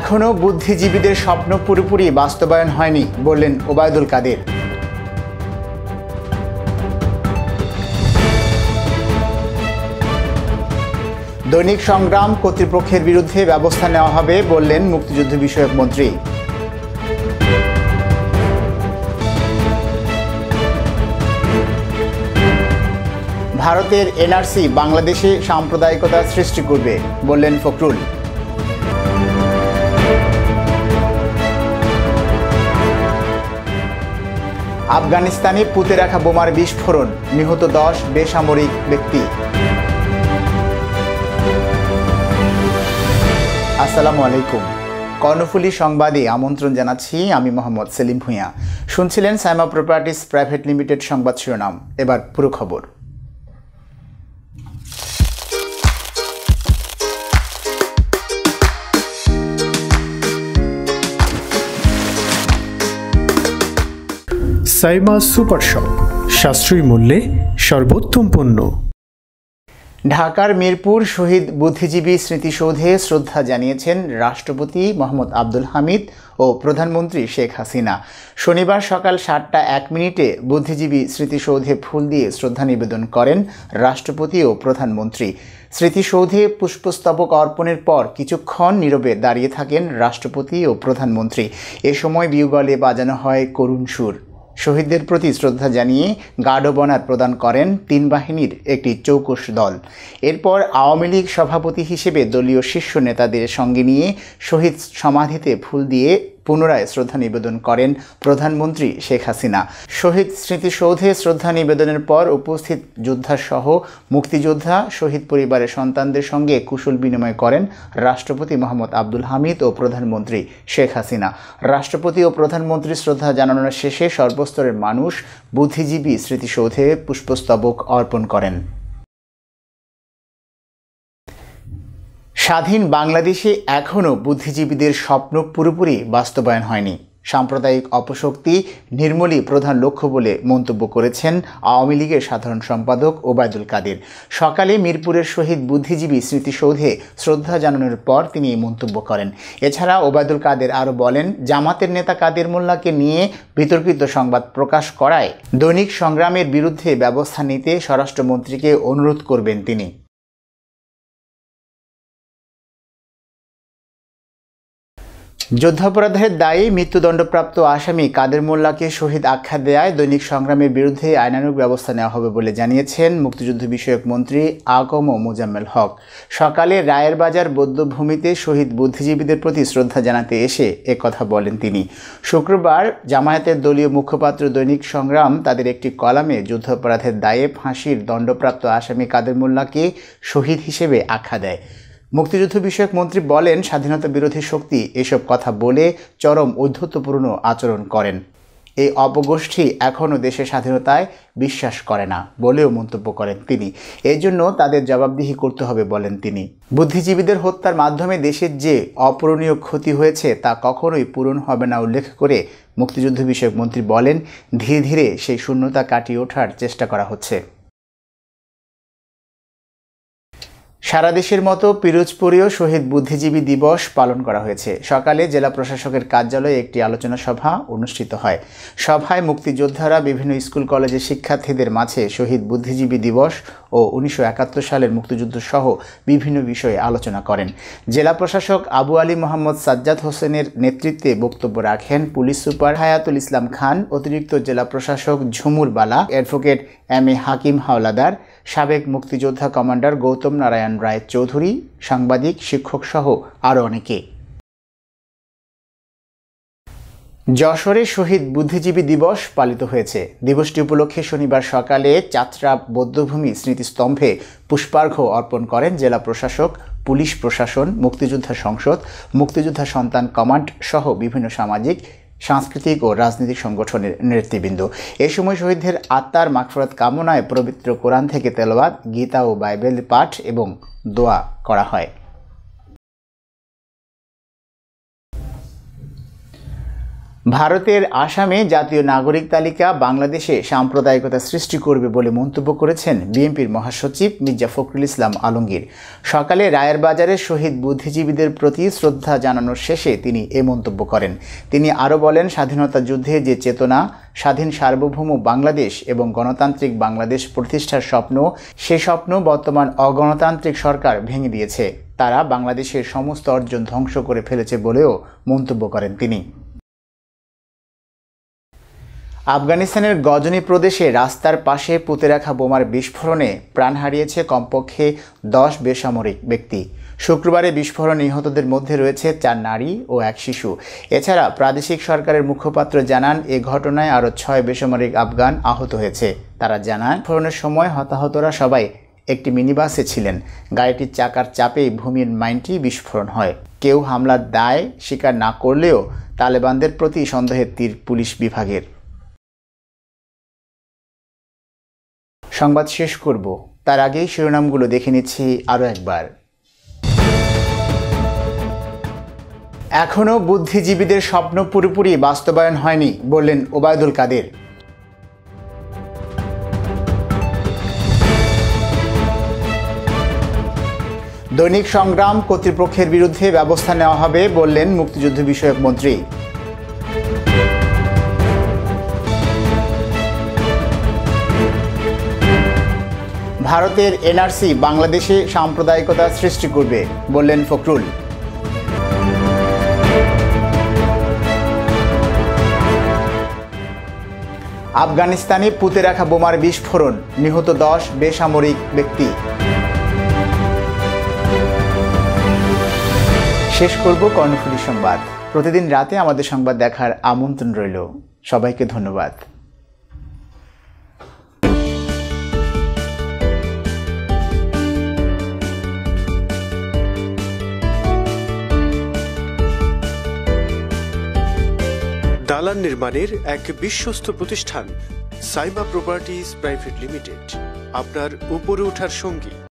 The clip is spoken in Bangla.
এখনো বুদ্ধিজীবীদের স্বপ্ন পুরোপুরি বাস্তবায়ন হয়নি বললেন ওবায়দুল কাদের। দৈনিক সংগ্রাম কর্তৃপক্ষের বিরুদ্ধে ব্যবস্থা নেওয়া হবে বললেন মুক্তিযুদ্ধ বিষয়ক মন্ত্রী। ভারতের এনআরসি বাংলাদেশে সাম্প্রদায়িকতা সৃষ্টি করবে বললেন ফখরুল। আফগানিস্তানে পুঁতে রাখা বোমার বিস্ফোরণ, নিহত 10 বেসামরিক ব্যক্তি। আসসালামু আলাইকুম। কর্ণফুলী সংবাদে আমন্ত্রণ জানাচ্ছি, আমি মোহাম্মদ সেলিম ভুঁইয়া। শুনছিলেন সাইমা প্রপার্টিজ প্রাইভেট লিমিটেড সংবাদ শিরোনাম। এবার পুরো খবর। সাইমা সুপার শপ, সাশ্রয়ী মূল্যে সর্বোত্তম পণ্য। ঢাকার মিরপুর শহীদ বুদ্ধিজীবী স্মৃতিসৌধে শ্রদ্ধা জানিয়েছেন রাষ্ট্রপতি মোহাম্মদ আব্দুল হামিদ ও প্রধানমন্ত্রী শেখ হাসিনা। শনিবার সকাল 7টা 1 মিনিটে বুদ্ধিজীবী স্মৃতিসৌধে ফুল দিয়ে শ্রদ্ধা নিবেদন করেন রাষ্ট্রপতি ও প্রধানমন্ত্রী। স্মৃতিসৌধে পুষ্পস্তবক অর্পণের পর কিছুক্ষণ নীরবে দাঁড়িয়ে থাকেন রাষ্ট্রপতি ও প্রধানমন্ত্রী। এ সময় বিউগলে বাজানো হয় করুণ সুর। শহীদদের প্রতি শ্রদ্ধা জানিয়ে গার্ড অব অনার প্রদান করেন 3 বাহিনীর একটি চৌকস দল। এরপর আওয়ামী লীগ সভাপতি হিসেবে দলীয় শীর্ষ নেতাদের সঙ্গে নিয়ে শহীদ সমাধিতে ফুল দিয়ে পুনরায় শ্রদ্ধা নিবেদন করেন প্রধানমন্ত্রী শেখ হাসিনা। শহীদ স্মৃতিসৌধে শ্রদ্ধা নিবেদনের পর উপস্থিত যোদ্ধাসহ মুক্তিযোদ্ধা, শহীদ পরিবারের সন্তানদের সঙ্গে কুশল বিনিময় করেন রাষ্ট্রপতি মোহাম্মদ আব্দুল হামিদ ও প্রধানমন্ত্রী শেখ হাসিনা। রাষ্ট্রপতি ও প্রধানমন্ত্রী শ্রদ্ধা জানানোর শেষে সর্বস্তরের মানুষ বুদ্ধিজীবী স্মৃতিসৌধে পুষ্পস্তবক অর্পণ করেন। স্বাধীন বাংলাদেশে এখনও বুদ্ধিজীবীদের স্বপ্ন পুরোপুরি বাস্তবায়ন হয়নি। সাম্প্রদায়িক অপশক্তি নির্মূলই প্রধান লক্ষ্য বলে মন্তব্য করেছেন আওয়ামী লীগের সাধারণ সম্পাদক ওবায়দুল কাদের। সকালে মিরপুরের শহীদ বুদ্ধিজীবী স্মৃতিসৌধে শ্রদ্ধা জানানোর পর তিনি এই মন্তব্য করেন। এছাড়া ওবায়দুল কাদের আরও বলেন, জামাতের নেতা কাদের মোল্লাকে নিয়ে বিতর্কিত সংবাদ প্রকাশ করায় দৈনিক সংগ্রামের বিরুদ্ধে ব্যবস্থা নিতে স্বরাষ্ট্রমন্ত্রীকে অনুরোধ করবেন তিনি। যুদ্ধাপরাধের দায়ে মৃত্যুদণ্ডপ্রাপ্ত আসামি কাদের মোল্লাকে শহীদ আখ্যা দেয়ায় দৈনিক সংগ্রামের বিরুদ্ধে আইনানুগ ব্যবস্থা নেওয়া হবে বলে জানিয়েছেন মুক্তিযুদ্ধ বিষয়ক মন্ত্রী আকম মোজাম্মেল হক। সকালে রায়ের বাজার বৌদ্ধভূমিতে শহীদ বুদ্ধিজীবীদের প্রতি শ্রদ্ধা জানাতে এসে একথা বলেন তিনি। শুক্রবার জামায়াতের দলীয় মুখপাত্র দৈনিক সংগ্রাম তাদের একটি কলামে যুদ্ধাপরাধের দায়ে ফাঁসির দণ্ডপ্রাপ্ত আসামি কাদের মোল্লাকে শহীদ হিসেবে আখ্যা দেয়। মুক্তিযুদ্ধ বিষয়ক মন্ত্রী বলেন, স্বাধীনতা বিরোধী শক্তি এসব কথা বলে চরম ঔদ্ধত্যপূর্ণ আচরণ করেন। এই অপগোষ্ঠী এখনও দেশের স্বাধীনতায় বিশ্বাস করে না বলেও মন্তব্য করেন তিনি। এই জন্য তাদের জবাবদিহি করতে হবে বলেন তিনি। বুদ্ধিজীবীদের হত্যার মাধ্যমে দেশের যে অপূরণীয় ক্ষতি হয়েছে তা কখনোই পূরণ হবে না উল্লেখ করে মুক্তিযুদ্ধ বিষয়ক মন্ত্রী বলেন, ধীরে ধীরে সেই শূন্যতা কাটিয়ে ওঠার চেষ্টা করা হচ্ছে। সারা দেশের মতো পিরোজপুরেও শহীদ বুদ্ধিজীবী দিবস পালন করা হয়েছে। সকালে জেলা প্রশাসকের কার্যালয়ে একটি আলোচনা সভা অনুষ্ঠিত হয়। সভায় মুক্তিযোদ্ধারা বিভিন্ন স্কুল কলেজের শিক্ষার্থীদের মাঝে শহীদ বুদ্ধিজীবী দিবস ও 1971 সালের মুক্তিযুদ্ধ সহ বিভিন্ন বিষয়ে আলোচনা করেন। জেলা প্রশাসক আবু আলী মোহাম্মদ সাজ্জাদ হোসেনের নেতৃত্বে বক্তব্য রাখেন পুলিশ সুপার হায়াতুল ইসলাম খান, অতিরিক্ত জেলা প্রশাসক Jhumur Bala, advocate M A Hakim Howlader, সাবেক মুক্তিযোদ্ধা কমান্ডার গৌতম নারায়ণ রায় চৌধুরী, সাংবাদিক, শিক্ষক সহ আরও অনেকে। যশোরে শহীদ বুদ্ধিজীবী দিবস পালিত হয়েছে। দিবসটি উপলক্ষে শনিবার সকালে চাতরা বৌদ্ধভূমি স্মৃতিস্তম্ভে পুষ্পার্ঘ্য অর্পণ করেন জেলা প্রশাসক, পুলিশ প্রশাসন, মুক্তিযোদ্ধা সংসদ, মুক্তিযোদ্ধা সন্তান কমান্ড সহ বিভিন্ন সামাজিক, সাংস্কৃতিক ও রাজনৈতিক সংগঠনের নেতৃবৃন্দ। এ সময় শহীদদের আত্মার মাগফিরাত কামনায় পবিত্র কোরআন থেকে তেলাওয়াত, গীতা ও বাইবেল পাঠ এবং দোয়া করা হয়। ভারতের আসামে জাতীয় নাগরিক তালিকা বাংলাদেশে সাম্প্রদায়িকতা সৃষ্টি করবে বলে মন্তব্য করেছেন বিএনপির মহাসচিব মির্জা ফখরুল ইসলাম আলমগীর। সকালে রায়ের বাজারে শহীদ বুদ্ধিজীবীদের প্রতি শ্রদ্ধা জানানোর শেষে তিনি এ মন্তব্য করেন। তিনি আরও বলেন, স্বাধীনতা যুদ্ধে যে চেতনা, স্বাধীন সার্বভৌম বাংলাদেশ এবং গণতান্ত্রিক বাংলাদেশ প্রতিষ্ঠার স্বপ্ন, সে স্বপ্ন বর্তমান অগণতান্ত্রিক সরকার ভেঙে দিয়েছে। তারা বাংলাদেশের সমস্ত অর্জন ধ্বংস করে ফেলেছে বলেও মন্তব্য করেন তিনি। আফগানিস্তানের গজনি প্রদেশে রাস্তার পাশে পুঁতে রাখা বোমার বিস্ফোরণে প্রাণ হারিয়েছে কমপক্ষে 10 বেসামরিক ব্যক্তি। শুক্রবারে বিস্ফোরণে নিহতদের মধ্যে রয়েছে 4 নারী ও 1 শিশু। এছাড়া প্রাদেশিক সরকারের মুখপাত্র জানান, এ ঘটনায় আরও 6 বেসামরিক আফগান আহত হয়েছে। তারা জানান, বিস্ফোরণের সময় হতাহতরা সবাই একটি মিনিবাসে ছিলেন। গাড়িটির চাকার চাপেই ভূমির মাইনটি বিস্ফোরণ হয়। কেউ হামলার দায় স্বীকার না করলেও তালেবানদের প্রতি সন্দেহের তীর পুলিশ বিভাগের। সংবাদ শেষ করব, তার আগেই শিরোনামগুলো দেখে নিচ্ছি আরও একবার। এখনও বুদ্ধিজীবীদের স্বপ্ন পুরোপুরি বাস্তবায়ন হয়নি বললেন ওবায়দুল কাদের। দৈনিক সংগ্রাম কর্তৃপক্ষের বিরুদ্ধে ব্যবস্থা নেওয়া হবে বললেন মুক্তিযুদ্ধ বিষয়ক মন্ত্রী। ভারতের এনআরসি বাংলাদেশে সাম্প্রদায়িকতা সৃষ্টি করবে বললেন ফখরুল। আফগানিস্তানে পুঁতে রাখা বোমার বিস্ফোরণ, নিহত 10 বেসামরিক ব্যক্তি। শেষ করব কর্ণফুলী সংবাদ। প্রতিদিন রাতে আমাদের সংবাদ দেখার আমন্ত্রণ রইল। সবাইকে ধন্যবাদ। দালান নির্মাণের এক বিশ্বস্ত প্রতিষ্ঠান সাইমা প্রপার্টিজ প্রাইভেট লিমিটেড, আপনার উপরে ওঠার সঙ্গী।